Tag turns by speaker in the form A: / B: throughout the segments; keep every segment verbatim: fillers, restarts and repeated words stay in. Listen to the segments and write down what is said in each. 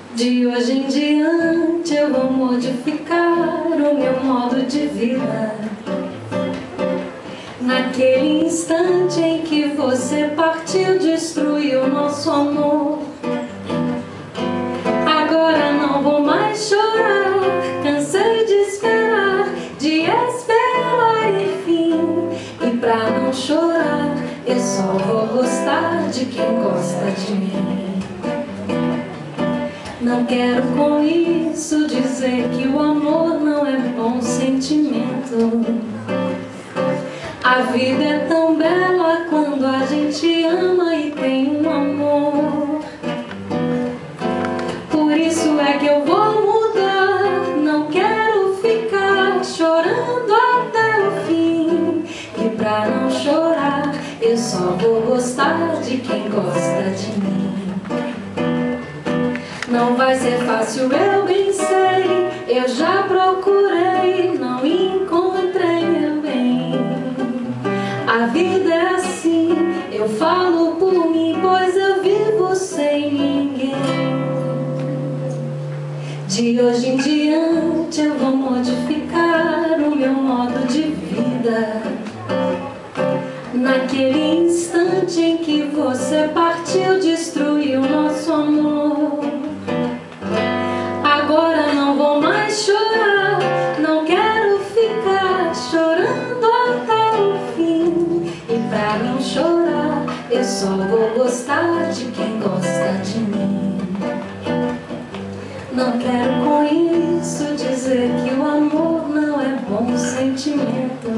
A: De hoje em diante eu vou modificar o meu modo de vida. Naquele instante em que você partiu, destruiu nosso amor. Agora não vou mais chorar, cansei de esperar, de esperar enfim. E pra não chorar, eu só vou gostar de quem gosta de mim. Não quero com isso dizer que o amor não é bom sentimento. A vida é tão bela quando a gente ama e tem um amor. Por isso é que eu vou mudar, não quero ficar chorando até o fim. E pra não chorar, eu só vou gostar de quem gosta de mim. Não vai ser fácil, eu bem sei, eu já procurei, não encontrei meu bem. A vida é assim, eu falo por mim, pois eu vivo sem ninguém. De hoje em diante eu vou modificar o meu modo de vida. Naquele instante em que você partiu, destruiu nosso amor. Agora não vou mais chorar, não quero ficar chorando até o fim. E pra não chorar, eu só vou gostar de quem gosta de mim. Não quero com isso dizer que o amor não é bom sentimento.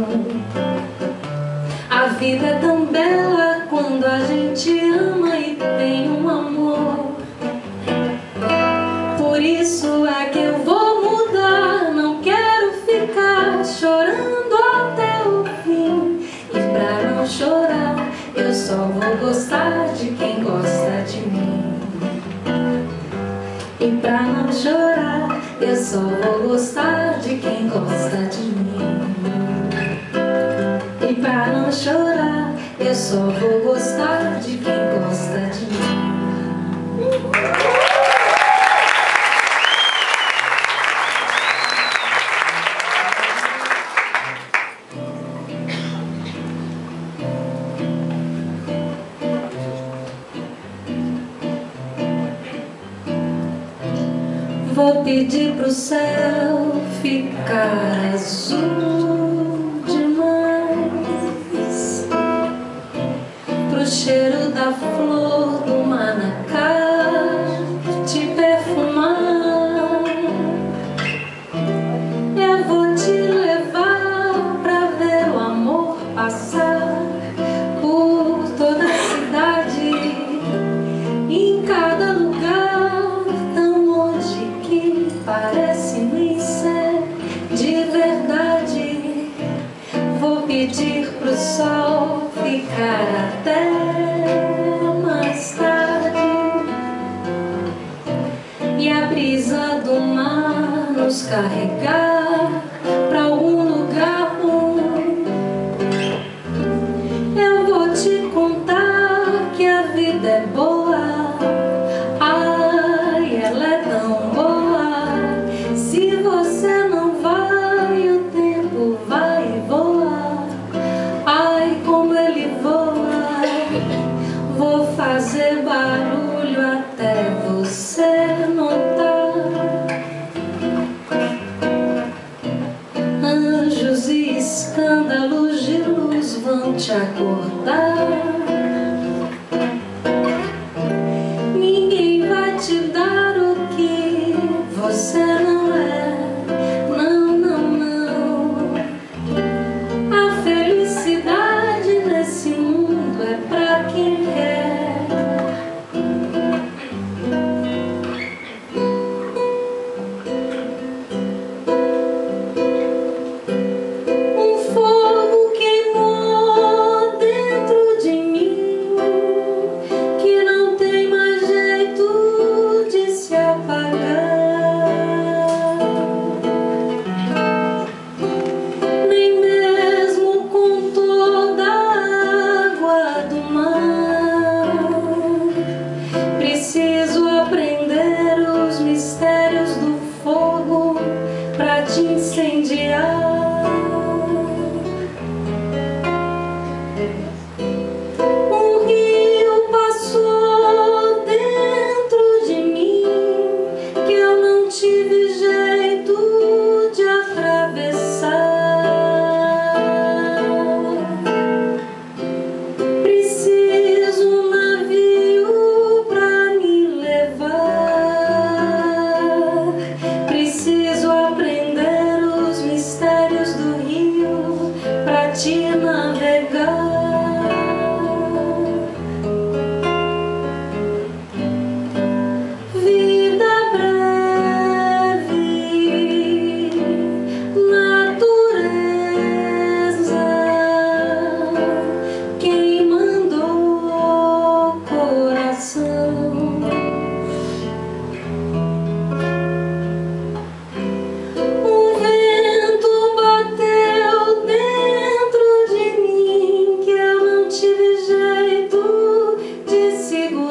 A: A vida é tão bela quando a gente ama e tem um amor. Por isso é que eu vou mudar, não quero ficar chorando até o fim. E pra não chorar, eu só vou gostar de quem gosta de mim. E pra não chorar, eu só vou gostar de quem gosta de mim. E pra não chorar, eu só vou gostar de quem gosta de mim. Vou pedir pro céu ficar azul demais, pro cheiro da flor do manacá te perfumar. Eu vou te levar pra ver o amor passar por toda a cidade, em cada lugar. Parece nem ser de verdade. Vou pedir pro sol ficar até mais tarde, e a brisa do mar nos carregar pra algum lugar bom. Eu vou te contar que a vida é boa. Ai, ela é tão boa. Se você não vai, o tempo vai voar. Ai, como ele voa. Vou fazer barulho até você notar.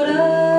A: chorar.